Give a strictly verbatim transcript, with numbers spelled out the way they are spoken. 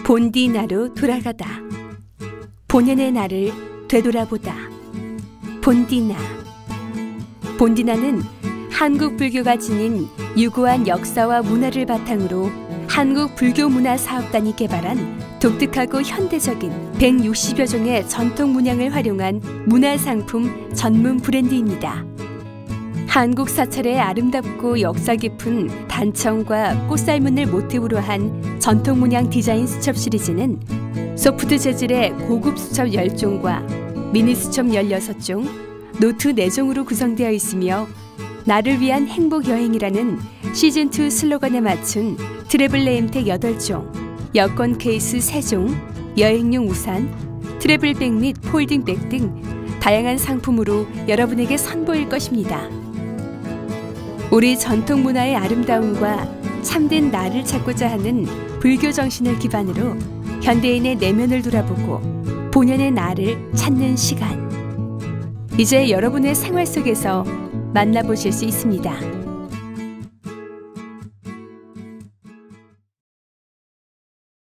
본디 나로 돌아가다. 본연의 나를 되돌아보다. 본디나. 본디나는 한국 불교가 지닌 유구한 역사와 문화를 바탕으로 한국 불교 문화 사업단이 개발한 독특하고 현대적인 백육십여 종의 전통 문양을 활용한 문화상품 전문 브랜드입니다. 한국 사찰의 아름답고 역사 깊은 단청과 꽃살문을 모티브로 한 전통 문양 디자인 수첩 시리즈는 소프트 재질의 고급 수첩 십 종과 미니 수첩 열여섯 종, 노트 네 종으로 구성되어 있으며 나를 위한 행복 여행이라는 시즌이 슬로건에 맞춘 트래블 네임택 여덟 종, 여권 케이스 세 종, 여행용 우산, 트래블백 및 폴딩백 등 다양한 상품으로 여러분에게 선보일 것입니다. 우리 전통 문화의 아름다움과 참된 나를 찾고자 하는 불교 정신을 기반으로 현대인의 내면을 돌아보고 본연의 나를 찾는 시간. 이제 여러분의 생활 속에서 만나보실 수 있습니다.